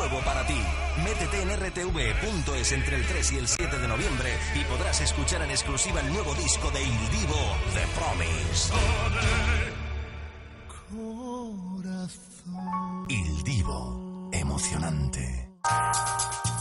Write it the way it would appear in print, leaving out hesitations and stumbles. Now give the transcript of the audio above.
nuevo para ti. Métete en rtv.es entre el 3 y el 7 de noviembre y podrás escuchar en exclusiva el nuevo disco de Il Divo, The Promise. Corazón. Il Divo, emocionante.